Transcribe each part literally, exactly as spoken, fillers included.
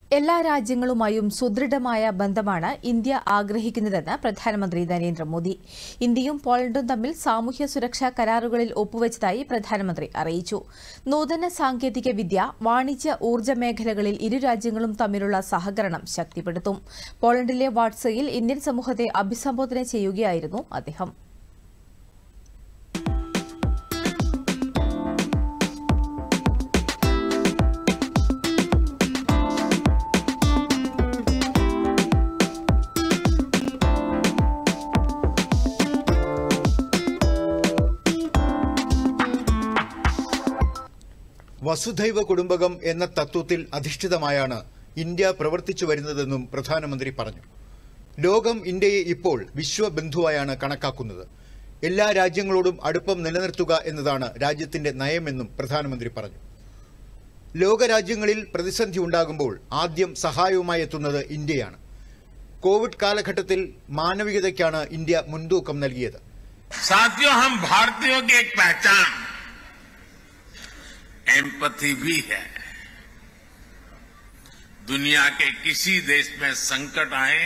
എല്ലാ രാജ്യങ്ങളുമായും സുദൃഢമായ ബന്ധമാണ് ഇന്ത്യ ആഗ്രഹിക്കുന്നതെന്ന് പ്രധാനമന്ത്രി നരേന്ദ്രമോദി. ഇന്ത്യയും പോളണ്ടും തമ്മിൽ സാമൂഹ്യ സുരക്ഷാ കരാറുകളിൽ ഒപ്പുവച്ചതായി പ്രധാനമന്ത്രി അറിയിച്ചു. നൂതന സാങ്കേതിക വിദ്യ, വാണിജ്യ, ഊർജ്ജ മേഖലകളിൽ ഇരു രാജ്യങ്ങളും തമ്മിലുള്ള സഹകരണം ശക്തിപ്പെടുത്തും. പോളണ്ടിലെ വാർസയിൽ ഇന്ത്യൻ സമൂഹത്തെ അഭിസംബോധന ചെയ്യുകയായിരുന്നു അദ്ദേഹം. വസുധൈവ കുടുംബകം എന്ന തത്വത്തിൽ അധിഷ്ഠിതമായാണ് ഇന്ത്യ പ്രവർത്തിച്ചു വരുന്നതെന്നും പ്രധാനമന്ത്രി പറഞ്ഞു. ലോകം ഇന്ത്യയെ ഇപ്പോൾ വിശ്വബന്ധുവായാണ് കണക്കാക്കുന്നത്. എല്ലാ രാജ്യങ്ങളോടും അടുപ്പം നിലനിർത്തുക എന്നതാണ് രാജ്യത്തിന്റെ നയമെന്നും പ്രധാനമന്ത്രി പറഞ്ഞു. ലോകരാജ്യങ്ങളിൽ പ്രതിസന്ധി ഉണ്ടാകുമ്പോൾ ആദ്യം സഹായവുമായി എത്തുന്നത് ഇന്ത്യയാണ്. കോവിഡ് കാലഘട്ടത്തിൽ മാനവികതയ്ക്കാണ് ഇന്ത്യ മുൻതൂക്കം നൽകിയത്. साथियों, हम भारतीयों की एक पहचान एम्पैथी भी है. दुनिया के किसी देश में संकट आए,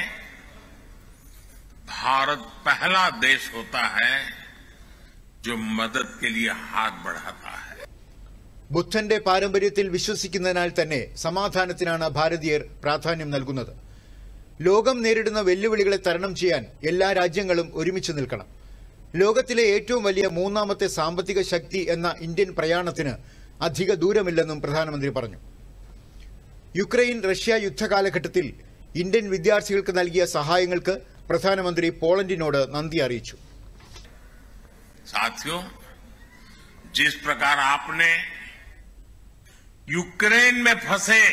भारत पहला देश होता है जो मदद के लिए हाथ बढ़ाता है. ബുദ്ധന്റെ പാരമ്പര്യത്തിൽ വിശ്വസിക്കുന്നതിനാൽ തന്നെ സമാധാനത്തിനാണ് ഭാരതീയർ പ്രാധാന്യം നൽകുന്നത്. ലോകം നേരിടുന്ന വെല്ലുവിളികളെ തരണം ചെയ്യാൻ എല്ലാ രാജ്യങ്ങളും ഒരുമിച്ച് നിൽക്കണം. ലോകത്തിലെ ഏറ്റവും വലിയ മൂന്നാമത്തെ സാമ്പത്തിക ശക്തി എന്ന ഇന്ത്യൻ പ്രയാണത്തിന് അധിക ദൂരമില്ലെന്നും പ്രധാനമന്ത്രി പറഞ്ഞു. യുക്രൈൻ റഷ്യ യുദ്ധകാലഘട്ടത്തിൽ ഇന്ത്യൻ വിദ്യാർത്ഥികൾക്ക് നൽകിയ സഹായങ്ങൾക്ക് പ്രധാനമന്ത്രി പോളണ്ടിനോട് നന്ദി അറിയിച്ചു. साथियों, जिस प्रकार आपने यूक्रेन में फंसे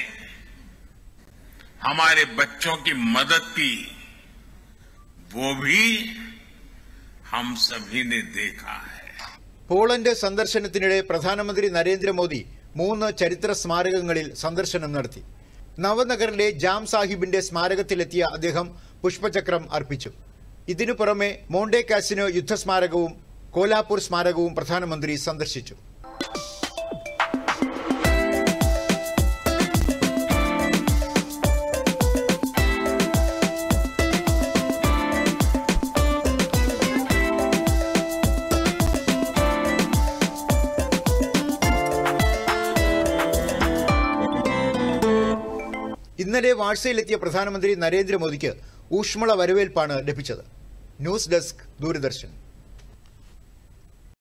हमारे बच्चों की मदद की, वो भी हम सभी ने देखा है. പോളണ്ട് സന്ദർശനത്തിനിടെ പ്രധാനമന്ത്രി നരേന്ദ്രമോദി മൂന്ന് ചരിത്ര സ്മാരകങ്ങളിൽ സന്ദർശനം നടത്തി. നവനഗറിലെ ജാം സാഹിബിന്റെ സ്മാരകത്തിലെത്തിയ അദ്ദേഹം പുഷ്പചക്രം അർപ്പിച്ചു. ഇതിനു പുറമെ മോണ്ടെ കാസിനോ യുദ്ധസ്മാരകവും കോലാപൂർ സ്മാരകവും പ്രധാനമന്ത്രി സന്ദർശിച്ചു. ഇന്നലെ വാഴ്സയിലെത്തിയ പ്രധാനമന്ത്രി നരേന്ദ്രമോദിക്ക് ഊഷ്മള വരവേൽപ്പാണ് ലഭിച്ചത്. News desk, Doordarshan.